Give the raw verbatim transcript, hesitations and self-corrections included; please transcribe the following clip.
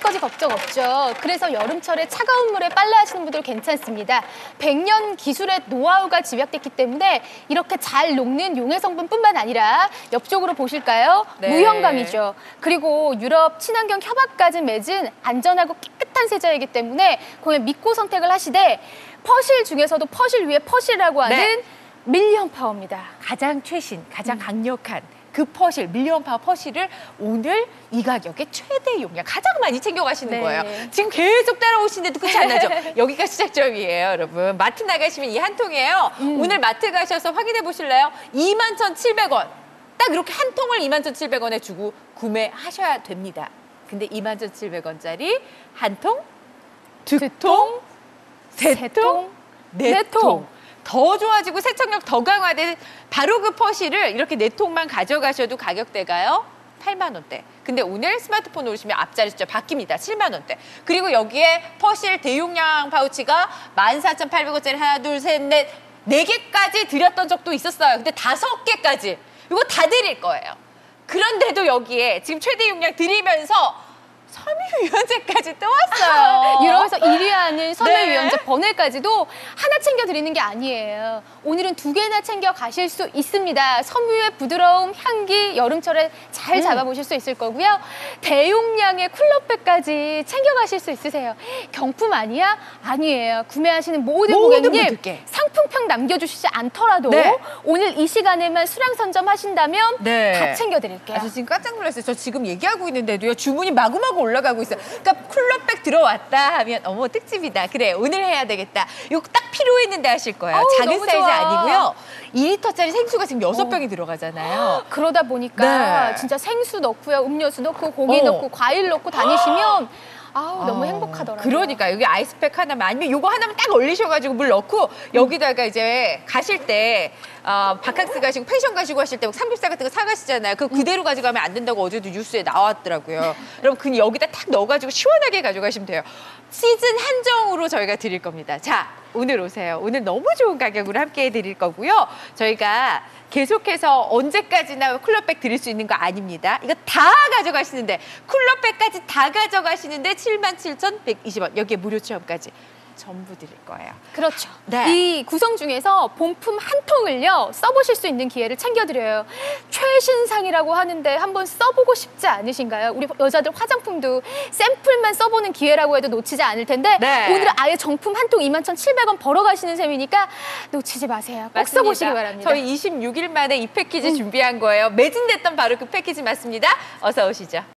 미세먼지까지 걱정 없죠. 그래서 여름철에 차가운 물에 빨래하시는 분들 괜찮습니다. 백 년 기술의 노하우가 집약됐기 때문에 이렇게 잘 녹는 용해 성분뿐만 아니라 옆쪽으로 보실까요? 네. 무형감이죠. 그리고 유럽 친환경 협약까지 맺은 안전하고 깨끗한 세제이기 때문에 그냥 믿고 선택을 하시되 퍼실 중에서도 퍼실 위에 퍼실이라고 하는 네. 밀리언 파워입니다. 가장 최신, 가장 강력한 그 퍼실, 밀리언 파워 퍼실을 오늘 이 가격에 최대 용량 가장 많이 챙겨가시는 네. 거예요. 지금 계속 따라오시는데도 끝이 안 나죠? 여기가 시작점이에요, 여러분. 마트 나가시면 이 한 통이에요. 음. 오늘 마트 가셔서 확인해 보실래요? 이만 천칠백 원. 딱 이렇게 한 통을 이만 천칠백 원에 주고 구매하셔야 됩니다. 근데 이만 천칠백 원짜리 한 통, 두 통, 세 세 통, 통, 네 네 통. 통. 더 좋아지고 세척력 더 강화된 바로 그 퍼실을 이렇게 네 통만 가져가셔도 가격대가요. 팔만 원대. 근데 오늘 스마트폰 오시면 앞자리 숫자 바뀝니다. 칠만 원대. 그리고 여기에 퍼실 대용량 파우치가 만 사천 팔백 원짜리 하나, 둘, 셋, 넷, 네 개까지 드렸던 적도 있었어요. 근데 다섯 개까지. 이거 다 드릴 거예요. 그런데도 여기에 지금 최대 용량 드리면서 섬유유연제까지 또 왔어요. 유럽에서 일 위 하는 섬유유연제 네. 버넬까지도 하나 챙겨드리는 게 아니에요. 오늘은 두 개나 챙겨 가실 수 있습니다. 섬유의 부드러움, 향기, 여름철에 잘 음. 잡아보실 수 있을 거고요. 대용량의 쿨러백까지 챙겨가실 수 있으세요. 경품 아니야? 아니에요. 구매하시는 모든, 모든 고객님 분들께. 상품평 남겨주시지 않더라도 네. 오늘 이 시간에만 수량 선점하신다면 네. 다 챙겨드릴게요. 아, 저 지금 깜짝 놀랐어요. 저 지금 얘기하고 있는데도요. 주문이 마구마구 올라가고 있어요. 그러니까 쿨러백 들어왔다 하면 어머 특집이다. 그래 오늘 해야 되겠다. 이거 딱 필요했는데 하실 거예요. 어우, 작은 너무 사이즈 좋아. 아니고요. 이 리터짜리 생수가 지금 여섯 어. 병이 들어가잖아요. 그러다 보니까 네. 진짜 생수 넣고요, 음료수 넣고 고기 어. 넣고 과일 넣고 다니시면 아우 너무 어, 행복하더라고요. 그러니까 여기 아이스팩 하나만 아니면 요거 하나만 딱 얼리셔가지고 물 넣고 여기다가 이제 가실 때 어, 바캉스 가시고 펜션 가시고 하실 때 삼겹살 같은 거 사가시잖아요. 그거 그대로 가져가면 안 된다고 어제도 뉴스에 나왔더라고요. 여러분 그 여기다 딱 넣어가지고 시원하게 가져가시면 돼요. 시즌 한정으로 저희가 드릴 겁니다. 자 오늘 오세요. 오늘 너무 좋은 가격으로 함께 해드릴 거고요. 저희가 계속해서 언제까지나 쿨러백 드릴 수 있는 거 아닙니다. 이거 다 가져가시는데 쿨러백까지 다 가져가시는데 칠만 칠천백이십 원 여기에 무료 체험까지 전부 드릴 거예요. 그렇죠. 네. 이 구성 중에서 본품 한 통을요 써보실 수 있는 기회를 챙겨드려요. 최신상이라고 하는데 한번 써보고 싶지 않으신가요? 우리 여자들 화장품도 샘플만 써보는 기회라고 해도 놓치지 않을 텐데 네. 오늘은 아예 정품 한 통 이만 천칠백 원 벌어가시는 셈이니까 놓치지 마세요. 꼭 맞습니다. 써보시기 바랍니다. 저희 이십육 일 만에 이 패키지 준비한 거예요. 매진됐던 바로 그 패키지 맞습니다. 어서 오시죠.